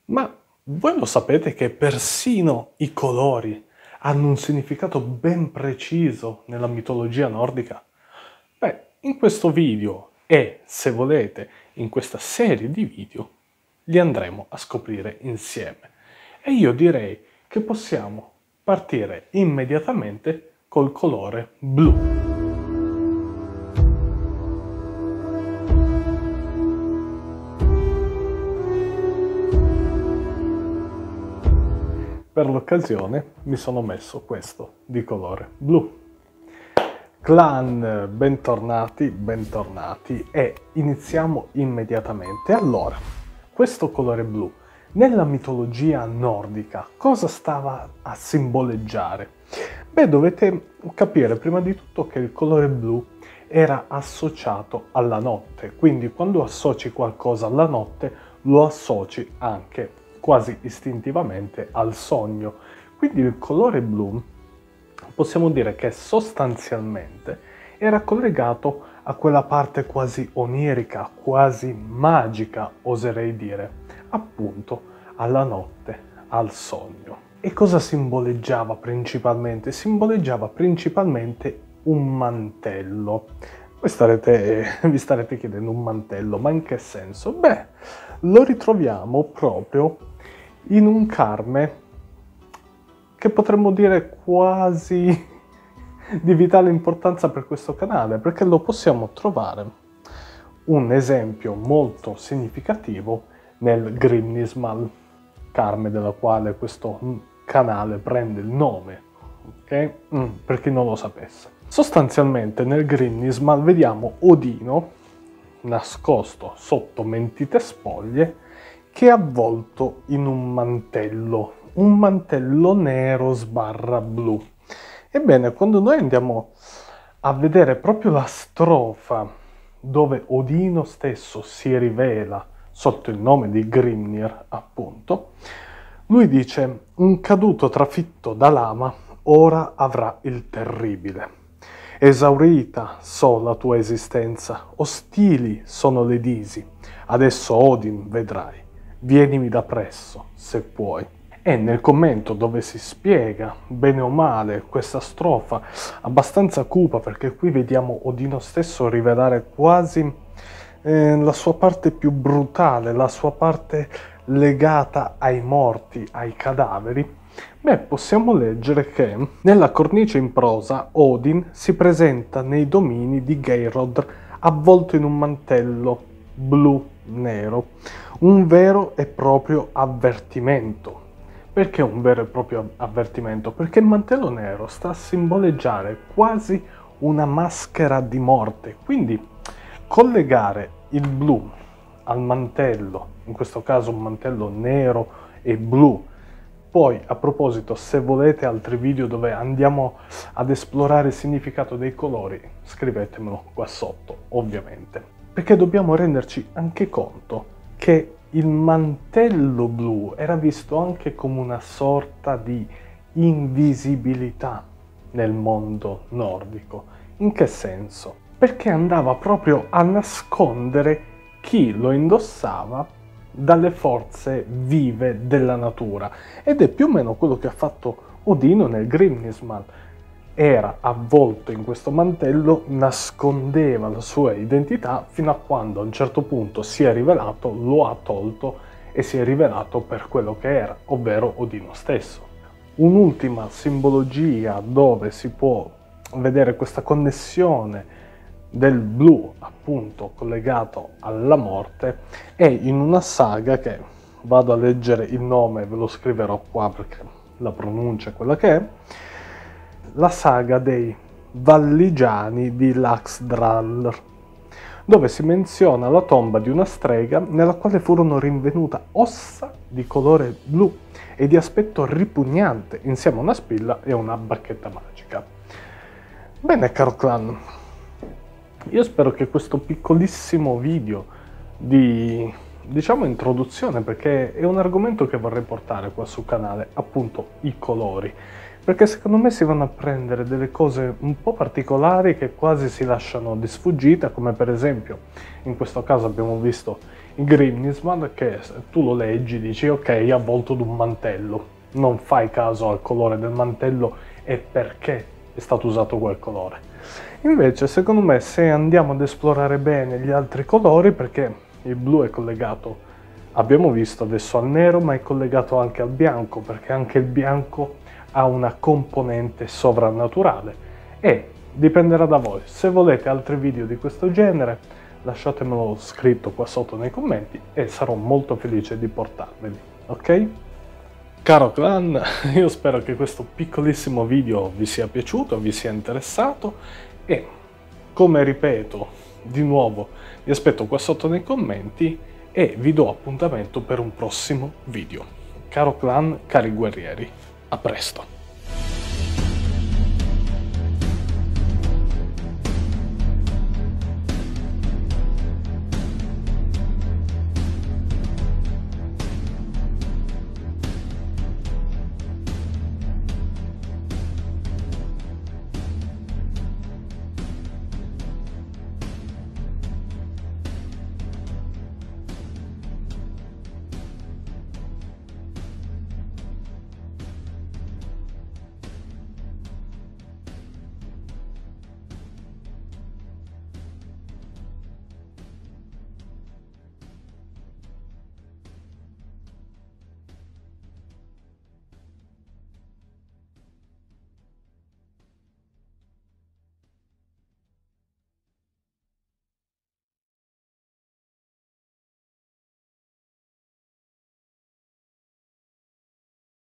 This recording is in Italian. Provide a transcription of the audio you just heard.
Ma voi lo sapete che persino i colori hanno un significato ben preciso nella mitologia nordica? Beh, in questo video e, se volete, in questa serie di video, li andremo a scoprire insieme. E io direi che possiamo partire immediatamente col colore blu. Per l'occasione mi sono messo questo di colore blu. Clan, bentornati, bentornati e iniziamo immediatamente. Allora, questo colore blu, nella mitologia nordica, cosa stava a simboleggiare? Beh, dovete capire prima di tutto che il colore blu era associato alla notte, quindi quando associ qualcosa alla notte lo associ anche quasi istintivamente al sogno. Quindi il colore blu possiamo dire che sostanzialmente era collegato a quella parte quasi onirica, quasi magica, oserei dire, appunto alla notte, al sogno. E cosa simboleggiava principalmente? Simboleggiava principalmente un mantello. Vi starete chiedendo un mantello, ma in che senso? Beh, lo ritroviamo proprio in un carme che potremmo dire quasi di vitale importanza per questo canale, perché lo possiamo trovare un esempio molto significativo nel Grimnismal, carme della quale questo canale prende il nome, ok? Per chi non lo sapesse. Sostanzialmente nel Grimnismal vediamo Odino nascosto sotto mentite spoglie che è avvolto in un mantello nero / blu. Ebbene, quando noi andiamo a vedere proprio la strofa dove Odino stesso si rivela sotto il nome di Grimnir, appunto, lui dice: un caduto trafitto da lama ora avrà il terribile. Esaurita so la tua esistenza, ostili sono le disi, adesso Odin vedrai. Vienimi da presso, se puoi. E nel commento dove si spiega, bene o male, questa strofa abbastanza cupa, perché qui vediamo Odino stesso rivelare quasi la sua parte più brutale, la sua parte legata ai morti, ai cadaveri, beh, possiamo leggere che nella cornice in prosa Odin si presenta nei domini di Geirrod avvolto in un mantello blu-nero, un vero e proprio avvertimento. Perché un vero e proprio avvertimento? Perché il mantello nero sta a simboleggiare quasi una maschera di morte, quindi collegare il blu al mantello, in questo caso un mantello nero e blu. Poi, a proposito, se volete altri video dove andiamo ad esplorare il significato dei colori, scrivetemelo qua sotto, ovviamente. Perché dobbiamo renderci anche conto che il mantello blu era visto anche come una sorta di invisibilità nel mondo nordico. In che senso? Perché andava proprio a nascondere chi lo indossava dalle forze vive della natura. Ed è più o meno quello che ha fatto Odino nel Grimnismal. Era avvolto in questo mantello, nascondeva la sua identità fino a quando a un certo punto si è rivelato, lo ha tolto e si è rivelato per quello che era, ovvero Odino stesso. Un'ultima simbologia dove si può vedere questa connessione del blu, appunto collegato alla morte, è in una saga che vado a leggere il nome, ve lo scriverò qua perché la pronuncia è quella che è, la saga dei Valligiani di Laxdrallr, dove si menziona la tomba di una strega nella quale furono rinvenute ossa di colore blu e di aspetto ripugnante, insieme a una spilla e una bacchetta magica. Bene, caro clan, io spero che questo piccolissimo video di, introduzione, perché è un argomento che vorrei portare qua sul canale, appunto i colori, perché secondo me si vanno a prendere delle cose un po' particolari che quasi si lasciano di sfuggita, come per esempio in questo caso abbiamo visto Grimnismal, che tu lo leggi, dici ok, è avvolto d'un mantello, non fai caso al colore del mantello e perché è stato usato quel colore. Invece, secondo me, se andiamo ad esplorare bene gli altri colori, perché il blu è collegato, abbiamo visto adesso, al nero, ma è collegato anche al bianco, perché anche il bianco ha una componente sovrannaturale, e dipenderà da voi. Se volete altri video di questo genere, lasciatemelo scritto qua sotto nei commenti e sarò molto felice di portarveli, ok? Caro clan, io spero che questo piccolissimo video vi sia piaciuto, vi sia interessato, e come ripeto di nuovo, vi aspetto qua sotto nei commenti e vi do appuntamento per un prossimo video. Caro clan, cari guerrieri, a presto!